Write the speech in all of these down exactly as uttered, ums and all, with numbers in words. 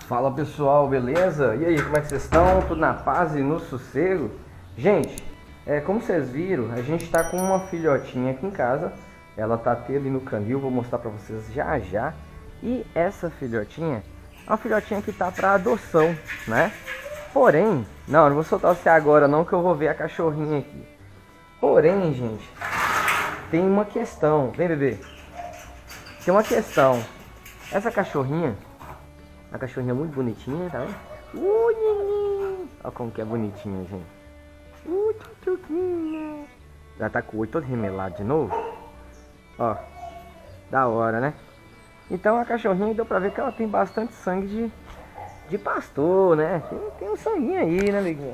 Fala pessoal, beleza? E aí, como é que vocês estão? Tudo na paz e no sossego? Gente, é, como vocês viram, a gente tá com uma filhotinha aqui em casa. Ela tá até ali no canil, vou mostrar pra vocês já já. E essa filhotinha é uma filhotinha que tá pra adoção, né? Porém, não, não vou soltar você agora não, que eu vou ver a cachorrinha aqui. Porém, gente, tem uma questão. Vem, bebê. Tem uma questão. Essa cachorrinha, uma cachorrinha muito bonitinha, tá vendo? Ui, olha como que é bonitinha, gente. Ui, tchutchuquinha. Já tá com o olho todo remelado de novo. Ó, da hora, né? Então a cachorrinha deu pra ver que ela tem bastante sangue de, de pastor, né? Tem, tem um sanguinho aí, né, amiguinha?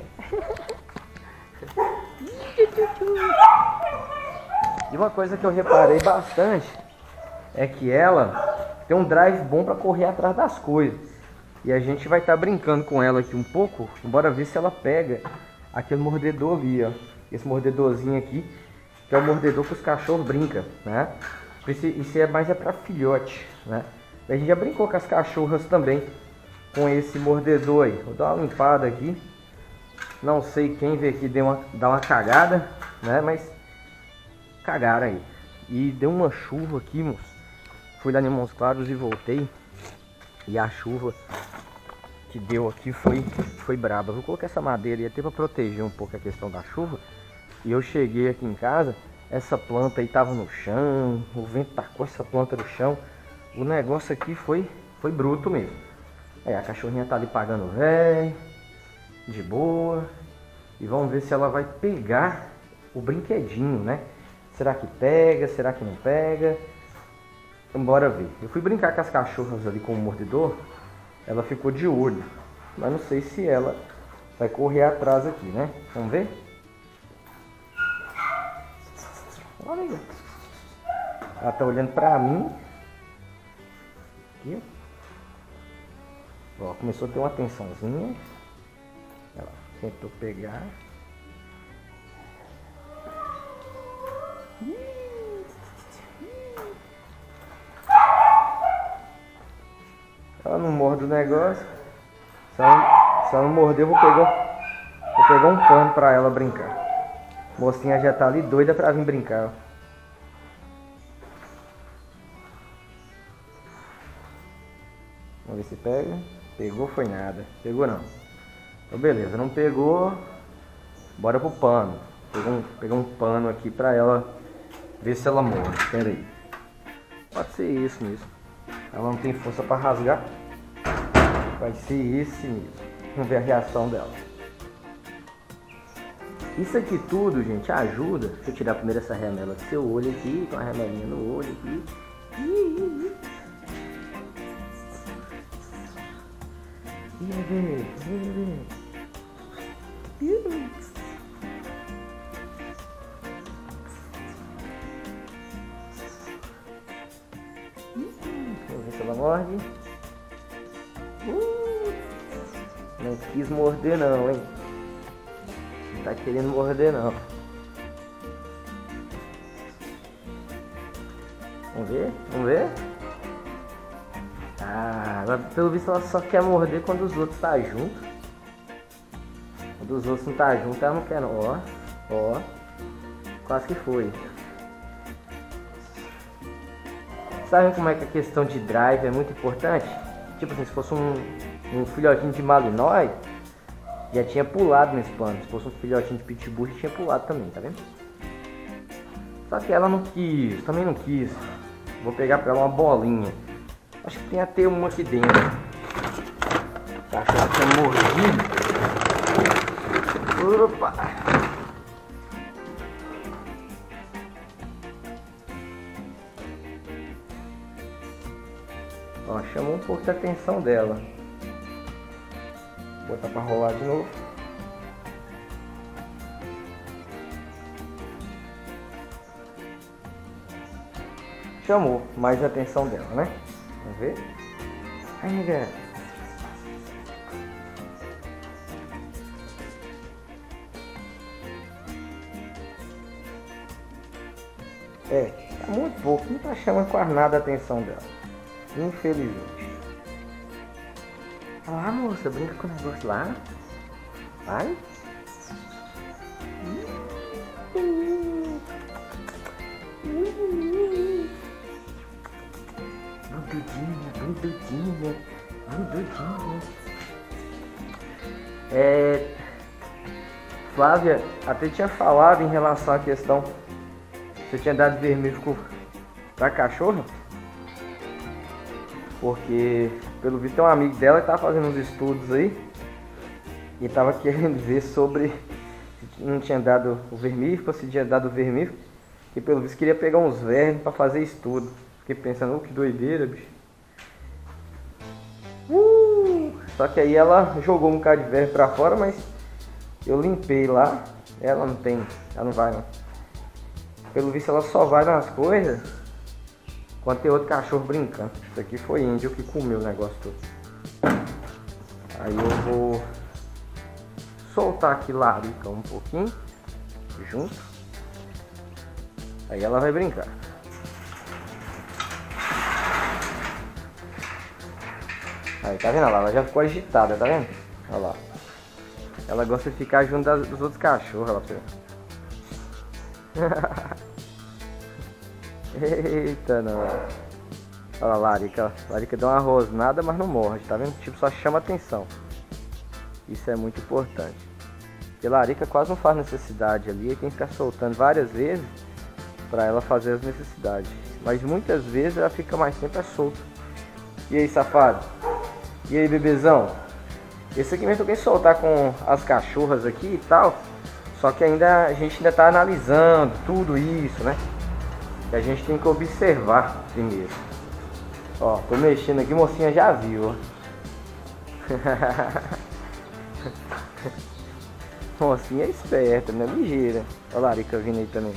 E uma coisa que eu reparei bastante é que ela tem um drive bom pra correr atrás das coisas. E a gente vai estar tá brincando com ela aqui um pouco. Bora ver se ela pega aquele mordedor ali, ó. Esse mordedorzinho aqui, que é o mordedor que os cachorros brincam, né? Isso é mais é para filhote, né? A gente já brincou com as cachorras também com esse mordedor aí. Vou dar uma limpada aqui. Não sei quem veio aqui deu uma, dar uma cagada, né? Mas cagaram aí. E deu uma chuva aqui, moço. Fui lá em Montes Claros e voltei. E a chuva que deu aqui foi, foi braba. Vou colocar essa madeira aí até para proteger um pouco a questão da chuva. E eu cheguei aqui em casa. Essa planta aí tava no chão, o vento tacou essa planta no chão. O negócio aqui foi, foi bruto mesmo. Aí a cachorrinha tá ali pagando velho, de boa. E vamos ver se ela vai pegar o brinquedinho, né? Será que pega? Será que não pega? Bora ver. Eu fui brincar com as cachorras ali com o mordedor. Ela ficou de olho. Mas não sei se ela vai correr atrás aqui, né? Vamos ver? Olha, ela tá olhando pra mim. Aqui, ó. Ó, começou a ter uma atençãozinha. Ela tentou pegar. Ela não morde o negócio. Se ela, se ela não morder, eu vou pegar, vou pegar um pano pra ela brincar. A mocinha já tá ali doida pra vir brincar. Vamos ver se pega. Pegou, foi nada. Pegou não. Então beleza, não pegou. Bora pro pano. Pegar um, pegar um pano aqui pra ela ver se ela morde. Espera aí. Pode ser esse mesmo. Ela não tem força pra rasgar. Vai ser esse mesmo. Vamos ver a reação dela. Isso aqui tudo, gente, ajuda. Deixa eu tirar primeiro essa remela do seu olho aqui. Com a remelinha no olho aqui. Ih, bebê, bebê. Vamos ver se ela morde. Uh, não quis morder não, hein? Não tá querendo morder não. Vamos ver? Vamos ver? Ah, ela, pelo visto ela só quer morder quando os outros tá junto. Quando os outros não tá junto, ela não quer não. Ó, ó. Quase que foi. Sabe como é que a questão de drive é muito importante? Tipo assim, se fosse um, um filhotinho de Malinois, já tinha pulado nesse pano. Se fosse um filhotinho de Pitbull, já tinha pulado também, tá vendo? Só que ela não quis, também não quis. Vou pegar pra ela uma bolinha. Acho que tem até uma aqui dentro. Tá achando que é mordido? Opa! Ó, chamou um pouco de atenção dela. Vou botar pra rolar de novo. Chamou mais a atenção dela, né? Vamos ver? Ai, nega. É, tá muito pouco, não tá chamando quase nada a atenção dela. Infelizmente. Olha lá, moça, brinca com o negócio lá. Vai. Bundudinha, bundudinha, bundudinha. É... Flávia até tinha falado em relação à questão, você tinha dado vermífugo pra cachorro, porque pelo visto tem um amigo dela que tava fazendo uns estudos aí e tava querendo ver sobre se não tinha dado o vermífugo, se tinha dado o vermífugo, e pelo visto queria pegar uns vermes pra fazer estudo. Fiquei pensando, oh, que doideira, bicho. Uh! Só que aí ela jogou um bocado de verme pra fora, mas eu limpei lá. Ela não tem, ela não vai não. Pelo visto ela só vai nas coisas quando tem outro cachorro brincando. Isso aqui foi índio que comeu o negócio todo. Aí eu vou soltar aqui Larica um pouquinho junto. Aí ela vai brincar. Aí, tá vendo? Ela já ficou agitada, tá vendo? Olha lá. Ela gosta de ficar junto das, dos outros cachorros, ela foi. Eita, não. Olha lá, Larica. Larica deu uma rosnada, mas não morde, tá vendo? Tipo, só chama atenção. Isso é muito importante. Porque Larica quase não faz necessidade ali, e tem que ficar soltando várias vezes pra ela fazer as necessidades. Mas muitas vezes ela fica mais tempo solta. E aí, safado? E aí, bebezão? Esse aqui mesmo eu quero soltar com as cachorras aqui e tal. Só que ainda a gente ainda tá analisando tudo isso, né? Que a gente tem que observar primeiro. Ó, tô mexendo aqui, mocinha já viu, ó. Mocinha é esperta, né? Ligeira. Olha a Larica vindo aí também.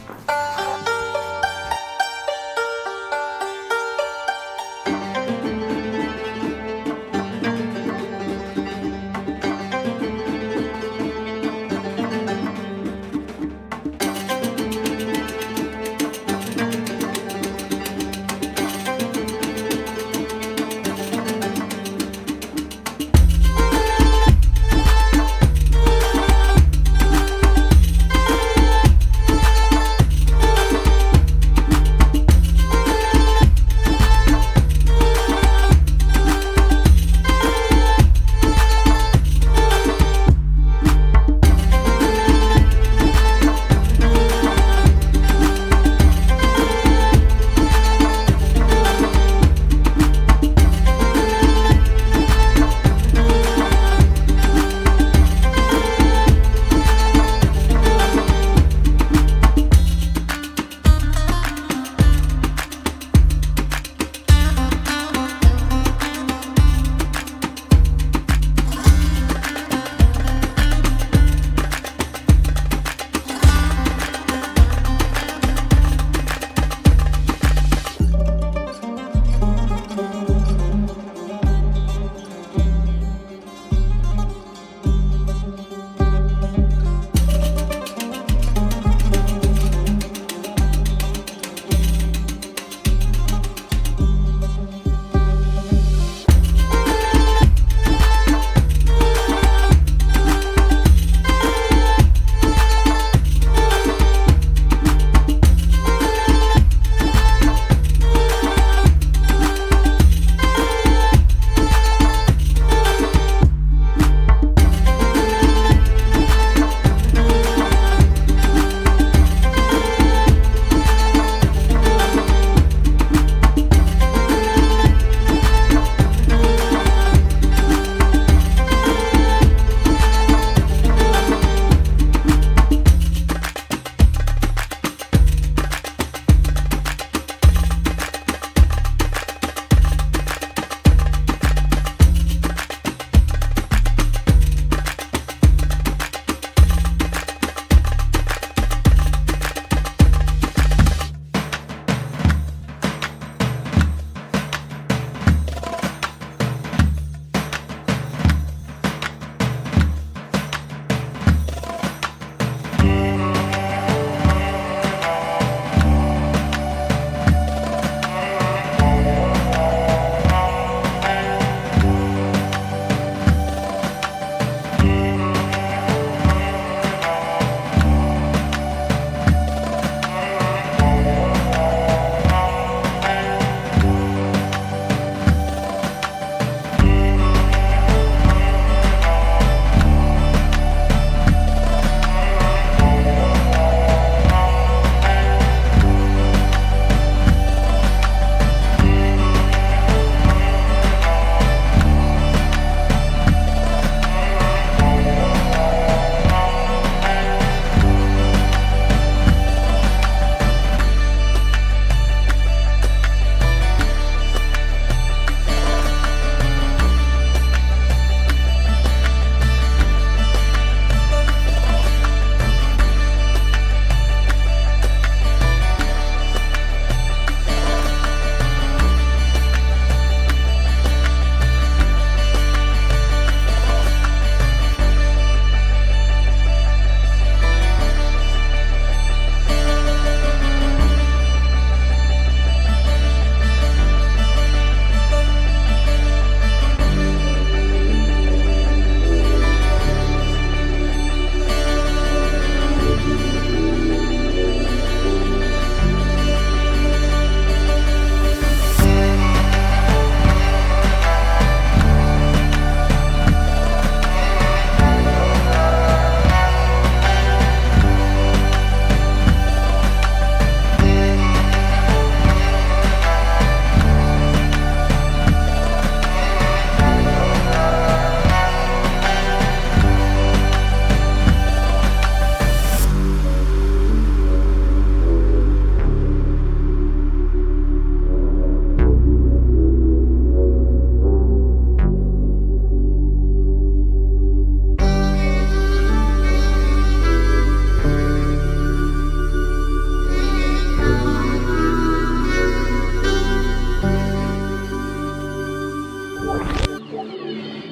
Tchau.